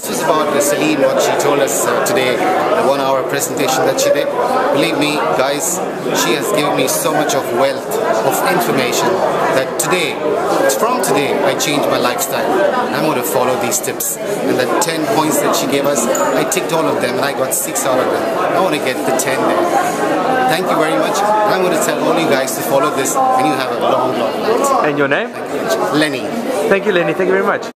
This was about Celine, what she told us today, the 1 hour presentation that she did. Believe me, guys, she has given me so much of wealth of information that from today, I changed my lifestyle. I'm going to follow these tips. And the 10 points that she gave us, I ticked all of them and I got 6 out of them. I want to get the 10 there. Thank you very much. And I'm going to tell all you guys to follow this and you have a long, long night. And your name? Lenny. Thank you, Lenny. Thank you very much.